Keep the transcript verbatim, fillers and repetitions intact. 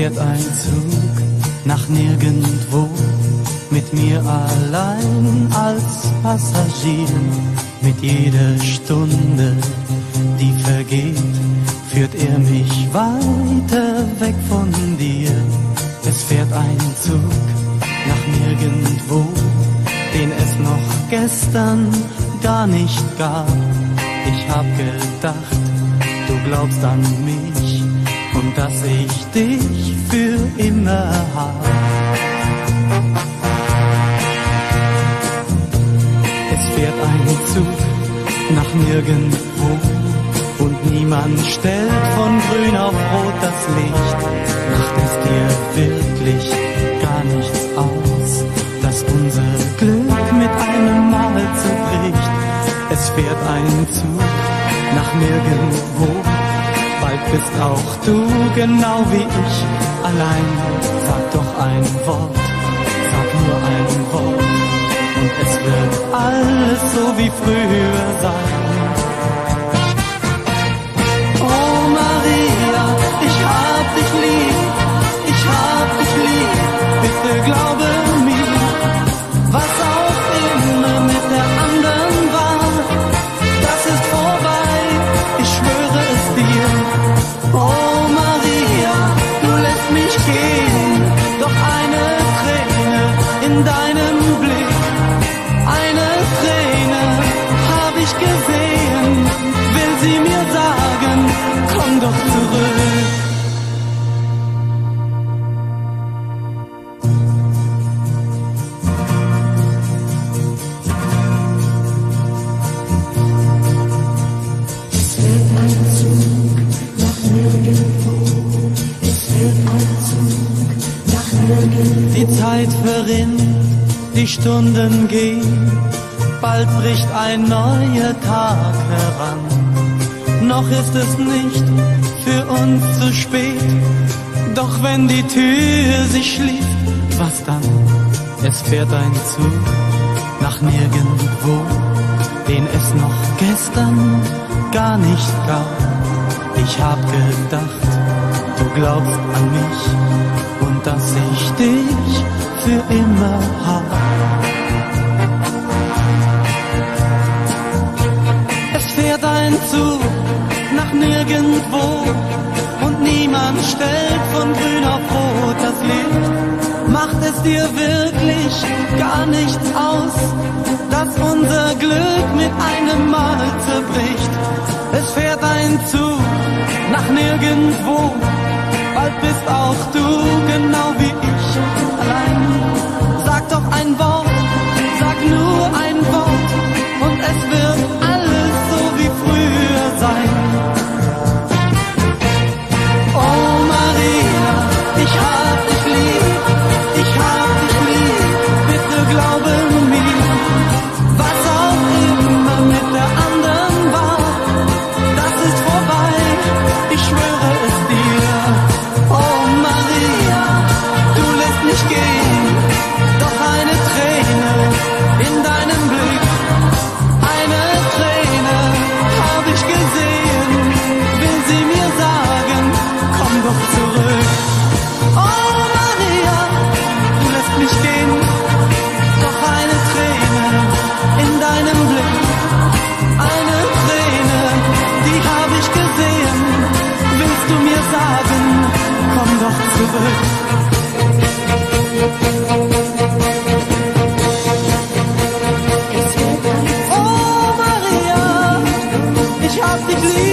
fährt ein Zug nach nirgendwo, mit mir allein als Passagier. Mit jeder Stunde, die vergeht, führt er mich weiter weg von dir. Es fährt ein Zug nach nirgendwo, den es noch gestern gar nicht gab. Ich hab gedacht, du glaubst an mich und dass ich dich für immer hab. Es fährt ein Zug nach nirgendwo und niemand stellt von grün auf rot das Licht. Macht es dir wirklich gar nichts aus, dass unser Glück mit einem Mal zerbricht? Es fährt ein Zug nach nirgendwo, bald bist auch du genau wie ich allein. Sag doch ein Wort, sag nur ein Wort, und es wird alles so wie früher sein. Oh Maria, ich hab dich lieb, ich hab dich lieb, bitte glaube mir, was auch immer mit der anderen war, das ist vorbei, ich schwöre es dir. Oh Maria, du lässt mich gehen, doch eine Träne in deinem Blick, eine Träne hab ich gesehen, will sie mir sagen, komm doch zurück. Es fährt ein Zug nach nirgendwo, es fährt ein Zug nach nirgendwo. Die Zeit verrinnt, die Stunden gehen, bald bricht ein neuer Tag heran. Noch ist es nicht für uns zu spät, doch wenn die Tür sich schließt, was dann? Es fährt ein Zug nach nirgendwo, den es noch gestern gar nicht gab. Ich hab gedacht, du glaubst an mich und dass ich dich für immer hab. Es fährt ein Zug nach nirgendwo und niemand stellt von grün auf rot das Licht. Macht es dir wirklich gar nichts aus, dass unser Glück mit einem Mal zerbricht? Es fährt ein Zug nach nirgendwo, bald bist auch du genau wie ich allein. Sag doch ein Wort, sag nur ein Wort, und es wird alles so wie früher sein. Oh Maria, ich hab dich lieb, ich hab dich lieb, bitte glaube mir, was auch immer mit der anderen war, das ist vorbei, ich schwöre es dir. Oh Maria, du lässt mich gehen, doch eine Träne in deinem Blick, eine Träne hab ich gesehen, will sie mir sagen, komm doch zurück. Oh Maria, du lässt mich gehen, doch eine Träne in deinem Blick, eine Träne, die hab ich gesehen, willst du mir sagen, komm doch zurück. Oh Maria, ich hab dich lieb.